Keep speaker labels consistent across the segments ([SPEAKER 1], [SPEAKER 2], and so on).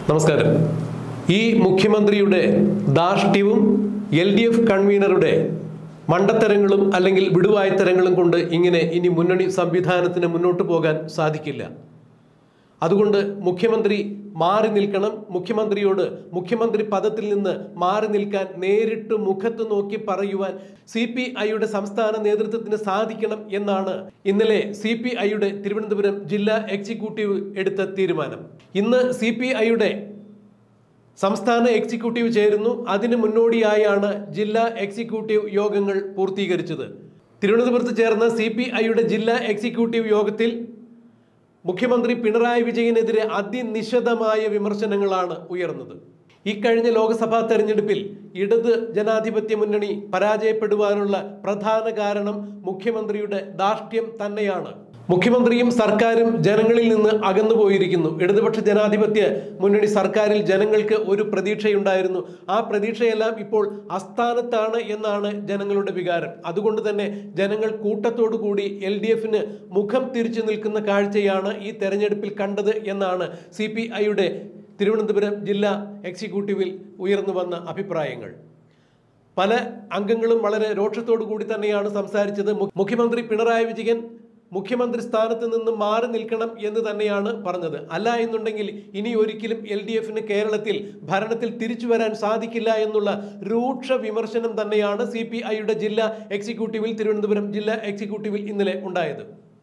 [SPEAKER 1] നമസ്കാരം. ഈ മുഖ്യമന്ത്രിയുടെ ധാർഷ്ട്യവും LDF കൺവീനറുടെ മണ്ടത്തരങ്ങളും അല്ലെങ്കിൽ വിടുവായ്ത്തരങ്ങളും കൊണ്ട് ഇനി മുന്നണി സംവിധാനത്തിന് മുന്നോട്ട് പോകാൻ സാധിക്കില്ല. അതുകൊണ്ട് മുഖ്യമന്ത്രി മാറി നിൽക്കണം. മുഖ്യമന്ത്രി പദത്തിൽ നിന്ന് മാറി നിൽക്കാൻ നേരിട്ട് മുഖത്ത് നോക്കി പറയുവാൻ CPIയുടെ സംസ്ഥാന നേതൃത്വത്തിന് സാധിക്കണം എന്നാണ് ഇന്നലെ CPIയുടെ തിരുവനന്തപുരം ജില്ലാ എക്സിക്യൂട്ടീവ് എടുത്ത തീരുമാനം. ഇന്ന് CPIയുടെ സംസ്ഥാന എക്സിക്യൂട്ടീവ് ചേരുന്നു. അതിന് മുന്നോടിയായാണ് ജില്ലാ എക്സിക്യൂട്ടീവ് യോഗങ്ങൾ പൂർത്തീകരിച്ചത്. തിരുവനന്തപുരത്ത് ചേർന്ന CPIയുടെ ജില്ലാ എക്സിക്യൂട്ടീവ് യോഗത്തിൽ മുഖ്യമന്ത്രി പിണറായി വിജയനെതിരെ അതിനിശിതമായ വിമർശനങ്ങളാണ് ഉയർന്നത്. ഇക്കഴിഞ്ഞ ലോക്സഭാ തെരഞ്ഞെടുപ്പിൽ ഇടത് ജനാധിപത്യ മുന്നണി പരാജയപ്പെടുവാനുള്ള പ്രധാന കാരണം മുഖ്യമന്ത്രിയുടെ ധാർഷ്ട്യം തന്നെയാണ്. മുഖ്യമന്ത്രിയും സർക്കാരും ജനങ്ങളിൽ നിന്ന് അകന്നുപോയിരിക്കുന്നു. ഇടതുപക്ഷ ജനാധിപത്യ മുന്നണി സർക്കാരിൽ ജനങ്ങൾക്ക് ഒരു പ്രതീക്ഷയുണ്ടായിരുന്നു. ആ പ്രതീക്ഷയെല്ലാം ഇപ്പോൾ അസ്ഥാനത്താണ് എന്നാണ് ജനങ്ങളുടെ വികാരം. അതുകൊണ്ട് തന്നെ ജനങ്ങൾ കൂട്ടത്തോടു കൂടി LDFന് മുഖം തിരിച്ചു നിൽക്കുന്ന കാഴ്ചയാണ് ഈ തെരഞ്ഞെടുപ്പിൽ കണ്ടത് എന്നാണ് CPIയുടെ തിരുവനന്തപുരം ജില്ലാ എക്സിക്യൂട്ടീവിൽ ഉയർന്നു വന്ന അഭിപ്രായങ്ങൾ. പല അംഗങ്ങളും വളരെ രോക്ഷത്തോടു കൂടി തന്നെയാണ് സംസാരിച്ചത്. മുഖ്യമന്ത്രി പിണറായി വിജയൻ മുഖ്യമന്ത്രി സ്ഥാനത്ത് നിന്ന് മാറി നിൽക്കണം എന്ന് തന്നെയാണ് പറഞ്ഞത്. അല്ല എന്നുണ്ടെങ്കിൽ ഇനി ഒരിക്കലും LDFന് കേരളത്തിൽ ഭരണത്തിൽ തിരിച്ചു വരാൻ സാധിക്കില്ല എന്നുള്ള രൂക്ഷ വിമർശനം തന്നെയാണ് CPIയുടെ ജില്ലാ എക്സിക്യൂട്ടീവിൽ തിരുവനന്തപുരം ജില്ലാ എക്സിക്യൂട്ടീവിൽ ഇന്നലെ ഉണ്ടായത്.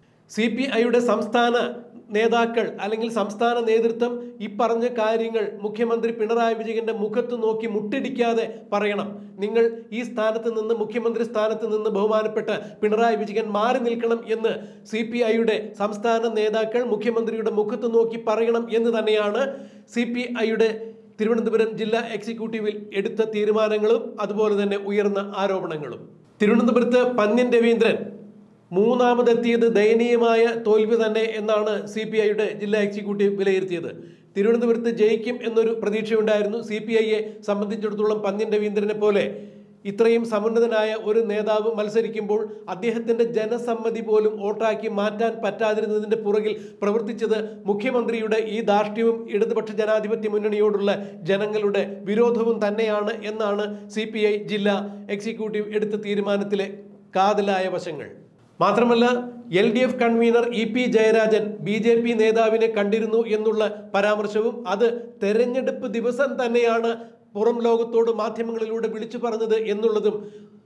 [SPEAKER 1] CPIയുടെ സംസ്ഥാന നേതാക്കൾ അല്ലെങ്കിൽ സംസ്ഥാന നേതൃത്വം ഈ പറഞ്ഞ കാര്യങ്ങൾ മുഖ്യമന്ത്രി പിണറായി വിജയന്റെ മുഖത്ത് നോക്കി മുട്ടിടിക്കാതെ പറയണം. നിങ്ങൾ ഈ സ്ഥാനത്ത് നിന്ന്, മുഖ്യമന്ത്രി സ്ഥാനത്ത് നിന്ന് ബഹുമാനപ്പെട്ട പിണറായി വിജയൻ മാറി നിൽക്കണം എന്ന് CPIയുടെ സംസ്ഥാന നേതാക്കൾ മുഖ്യമന്ത്രിയുടെ മുഖത്ത് നോക്കി പറയണം എന്ന് തന്നെയാണ് CPIയുടെ തിരുവനന്തപുരം ജില്ലാ എക്സിക്യൂട്ടീവിൽ എടുത്ത തീരുമാനങ്ങളും അതുപോലെ തന്നെ ഉയർന്ന ആരോപണങ്ങളും. തിരുവനന്തപുരത്ത് പന്ന്യൻ രവീന്ദ്രൻ മൂന്നാമതെത്തിയത് ദയനീയമായ തോൽവി തന്നെ എന്നാണ് CPIയുടെ ജില്ലാ എക്സിക്യൂട്ടീവ് വിലയിരുത്തിയത്. തിരുവനന്തപുരത്ത് ജയിക്കും എന്നൊരു പ്രതീക്ഷയുണ്ടായിരുന്നു. CPIയെ സംബന്ധിച്ചിടത്തോളം പന്ന്യൻ രവീന്ദ്രനെ പോലെ ഇത്രയും സമുന്നതനായ ഒരു നേതാവ് മത്സരിക്കുമ്പോൾ അദ്ദേഹത്തിൻ്റെ ജനസമ്മതി പോലും വോട്ടാക്കി മാറ്റാൻ പറ്റാതിരുന്നതിൻ്റെ പുറകിൽ പ്രവർത്തിച്ചത് മുഖ്യമന്ത്രിയുടെ ഈ ധാർഷ്ട്യവും ഇടതുപക്ഷ ജനാധിപത്യ മുന്നണിയോടുള്ള ജനങ്ങളുടെ വിരോധവും തന്നെയാണ് എന്നാണ് CPI ജില്ലാ എക്സിക്യൂട്ടീവ് എടുത്ത തീരുമാനത്തിലെ കാതലായ വശങ്ങൾ. മാത്രമല്ല LDF convener EP Jayarajan BJP നേതാവിനെ കണ്ടിരുന്നു എന്നുള്ള പരാമർശവും അത് തെരഞ്ഞെടുപ്പ് ദിവസം തന്നെയാണ് പുറം ലോകത്തോട് മാധ്യമങ്ങളിലൂടെ വിളിച്ചു പറഞ്ഞത് എന്നുള്ളതും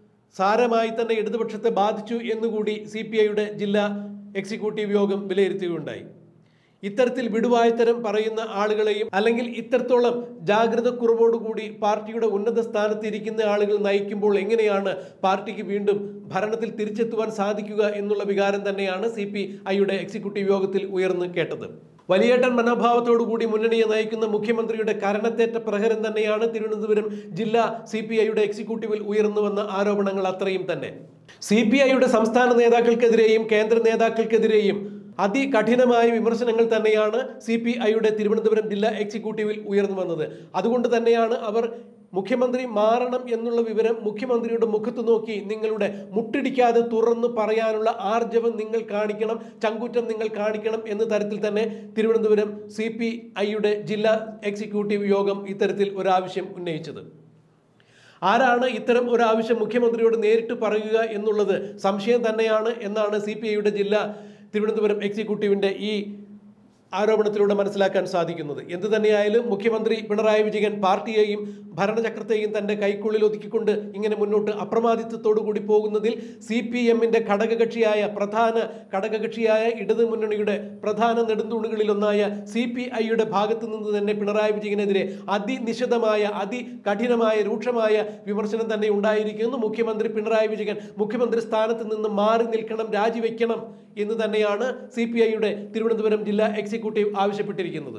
[SPEAKER 1] സാരമായി തന്നെ ഇടതുപക്ഷത്തെ ബാധിച്ചു എന്നുകൂടി CPIയുടെ ജില്ലാ എക്സിക്യൂട്ടീവ് യോഗം വിലയിരുത്തുകയുണ്ടായി. ഇത്തരത്തിൽ വിടുവായ്ത്തരം പറയുന്ന ആളുകളെയും അല്ലെങ്കിൽ ഇത്രത്തോളം ജാഗ്രത കുറവോടുകൂടി പാർട്ടിയുടെ ഉന്നത സ്ഥാനത്ത് ഇരിക്കുന്ന ആളുകൾ നയിക്കുമ്പോൾ എങ്ങനെയാണ് പാർട്ടിക്ക് വീണ്ടും ഭരണത്തിൽ തിരിച്ചെത്തുവാൻ സാധിക്കുക എന്നുള്ള വികാരം തന്നെയാണ് CPIയുടെ എക്സിക്യൂട്ടീവ് യോഗത്തിൽ ഉയർന്നു കേട്ടത്. വലിയേട്ടൻ മനോഭാവത്തോടു കൂടി മുന്നണിയെ നയിക്കുന്ന മുഖ്യമന്ത്രിയുടെ കരണത്തേറ്റ പ്രഹരം തന്നെയാണ് തിരുവനന്തപുരം ജില്ലാ CPIയുടെ എക്സിക്യൂട്ടീവിൽ ഉയർന്നു വന്ന ആരോപണങ്ങൾ അത്രയും തന്നെ. CPIയുടെ സംസ്ഥാന നേതാക്കൾക്കെതിരെയും കേന്ദ്ര നേതാക്കൾക്കെതിരെയും അതികഠിനമായ വിമർശനങ്ങൾ തന്നെയാണ് CPIയുടെ തിരുവനന്തപുരം ജില്ലാ എക്സിക്യൂട്ടീവിൽ ഉയർന്നു വന്നത്. അതുകൊണ്ട് തന്നെയാണ് അവർ മുഖ്യമന്ത്രി മാറണം എന്നുള്ള വിവരം മുഖ്യമന്ത്രിയുടെ മുഖത്ത് നോക്കി നിങ്ങളുടെ മുട്ടിടിക്കാതെ തുറന്നു പറയാനുള്ള ആർജവം നിങ്ങൾ കാണിക്കണം, ചങ്കൂറ്റം നിങ്ങൾ കാണിക്കണം എന്ന തരത്തിൽ തന്നെ തിരുവനന്തപുരം CPIയുടെ ജില്ലാ എക്സിക്യൂട്ടീവ് യോഗം ഇത്തരത്തിൽ ഒരാവശ്യം ഉന്നയിച്ചത്. ആരാണ് ഇത്തരം ഒരാവശ്യം മുഖ്യമന്ത്രിയോട് നേരിട്ട് പറയുക എന്നുള്ളത് സംശയം തന്നെയാണ് എന്നാണ് CPIയുടെ ജില്ലാ തിരുവനന്തപുരം എക്സിക്യൂട്ടീവിൻ്റെ ഈ ആരോപണത്തിലൂടെ മനസ്സിലാക്കാൻ സാധിക്കുന്നത്. എന്തു തന്നെയായാലും മുഖ്യമന്ത്രി പിണറായി വിജയൻ പാർട്ടിയെയും ഭരണചക്രത്തെയും തൻ്റെ കൈക്കുള്ളിൽ ഒതുക്കിക്കൊണ്ട് ഇങ്ങനെ മുന്നോട്ട് അപ്രമാദിത്വത്തോടു കൂടി പോകുന്നതിൽ CPMന്റെ പ്രധാന ഘടകകക്ഷിയായ ഇടതു മുന്നണിയുടെ പ്രധാന നെടുന്തൂണുകളിലൊന്നായ CPIയുടെ ഭാഗത്തു നിന്ന് തന്നെ പിണറായി വിജയനെതിരെ അതിനിശിതമായ അതികഠിനമായ രൂക്ഷമായ വിമർശനം തന്നെ ഉണ്ടായിരിക്കുന്നു. മുഖ്യമന്ത്രി പിണറായി വിജയൻ മുഖ്യമന്ത്രി സ്ഥാനത്ത് നിന്ന് മാറി നിൽക്കണം, രാജിവെക്കണം എന്ന് തന്നെയാണ് CPIയുടെ തിരുവനന്തപുരം ജില്ലാ എക്സിക്യൂട്ടീവ് ആവശ്യപ്പെട്ടിരിക്കുന്നത്.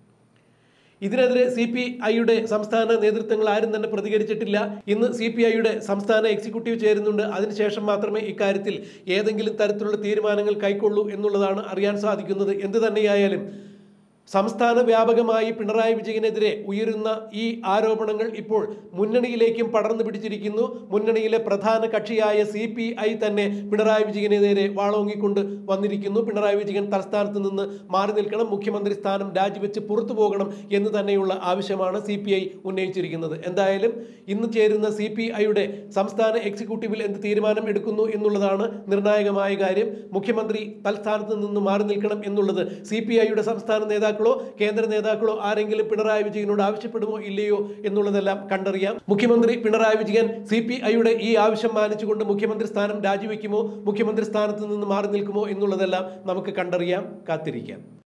[SPEAKER 1] ഇതിനെതിരെ CPIയുടെ സംസ്ഥാന നേതൃത്വങ്ങൾ ആരും തന്നെ പ്രതികരിച്ചിട്ടില്ല. ഇന്ന് CPIയുടെ സംസ്ഥാന എക്സിക്യൂട്ടീവ് ചേരുന്നുണ്ട്. അതിനുശേഷം മാത്രമേ ഇക്കാര്യത്തിൽ ഏതെങ്കിലും തരത്തിലുള്ള തീരുമാനങ്ങൾ കൈക്കൊള്ളൂ എന്നുള്ളതാണ് അറിയാൻ സാധിക്കുന്നത്. എന്ത് തന്നെയായാലും സംസ്ഥാന വ്യാപകമായി പിണറായി വിജയനെതിരെ ഉയരുന്ന ഈ ആരോപണങ്ങൾ ഇപ്പോൾ മുന്നണിയിലേക്കും പടർന്നു പിടിച്ചിരിക്കുന്നു. മുന്നണിയിലെ പ്രധാന കക്ഷിയായ CPI തന്നെ പിണറായി വിജയനെതിരെ വാളോങ്ങിക്കൊണ്ട് വന്നിരിക്കുന്നു. പിണറായി വിജയൻ തലസ്ഥാനത്ത് നിന്ന് മാറി നിൽക്കണം, മുഖ്യമന്ത്രി സ്ഥാനം രാജിവെച്ച് പുറത്തു പോകണം എന്ന് തന്നെയുള്ള ആവശ്യമാണ് CPI ഉന്നയിച്ചിരിക്കുന്നത്. എന്തായാലും ഇന്ന് ചേരുന്ന CPIയുടെ സംസ്ഥാന എക്സിക്യൂട്ടീവിൽ എന്ത് തീരുമാനം എടുക്കുന്നു എന്നുള്ളതാണ് നിർണായകമായ കാര്യം. മുഖ്യമന്ത്രി തലസ്ഥാനത്ത് നിന്ന് മാറി നിൽക്കണം എന്നുള്ളത് CPIയുടെ സംസ്ഥാന നേതാക്കളോ കേന്ദ്ര നേതാക്കളോ ആരെങ്കിലും പിണറായി വിജയനോട് ആവശ്യപ്പെടുമോ ഇല്ലയോ എന്നുള്ളതെല്ലാം കണ്ടറിയാം. മുഖ്യമന്ത്രി പിണറായി വിജയൻ CPIയുടെ ഈ ആവശ്യം മാനിച്ചുകൊണ്ട് മുഖ്യമന്ത്രി സ്ഥാനം രാജിവെക്കുമോ, മുഖ്യമന്ത്രി സ്ഥാനത്ത് നിന്ന് മാറി നിൽക്കുമോ എന്നുള്ളതെല്ലാം നമുക്ക് കണ്ടറിയാം, കാത്തിരിക്കാം.